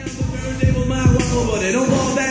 Turntables might wobble, but they don't fall back.